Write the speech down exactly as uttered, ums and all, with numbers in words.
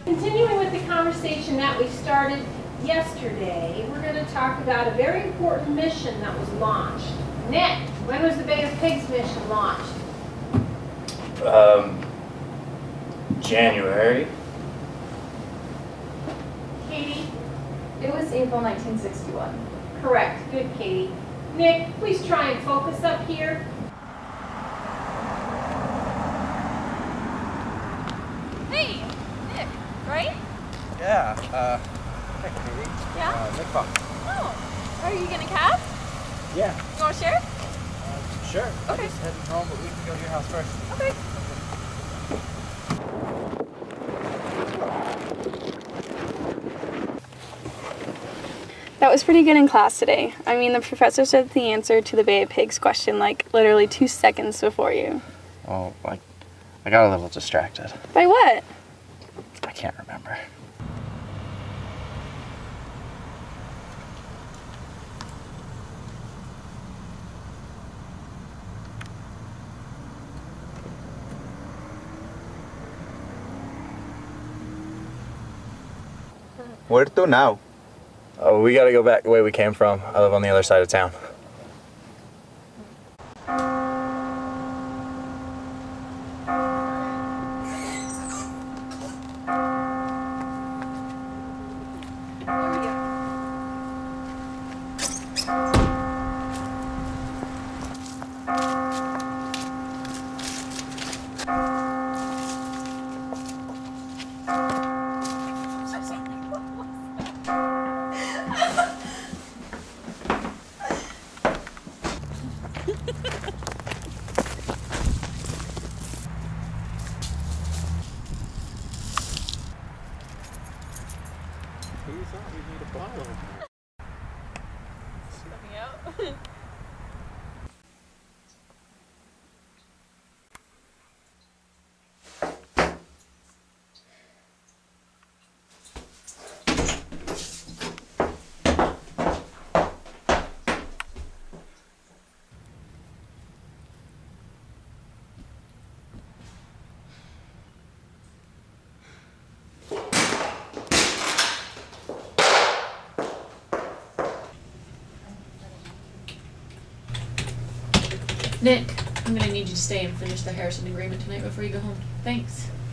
Continuing with the conversation that we started yesterday, we're going to talk about a very important mission that was launched. Nick, when was the Bay of Pigs mission launched? Um, January. Katie? It was April nineteen sixty-one. Correct. Good, Katie. Nick, please try and focus up here. Hey, Nick, right? Yeah, uh, hey Katie. Yeah? Uh, Nick Fox. Oh, are you gonna cab? Yeah. You wanna share? Uh, sure. I'm Okay. just heading home, but we can go to your house first. Okay. That was pretty good in class today. I mean, the professor said the answer to the Bay of Pigs question like literally two seconds before you. Oh, like, I got a little distracted. By what? I can't remember. Where to now? Oh, we gotta go back the way we came from. I live on the other side of town. Who thought we'd need a bottle? Let me out. Nick, I'm gonna need you to stay and finish the Harrison agreement tonight before you go home. Thanks.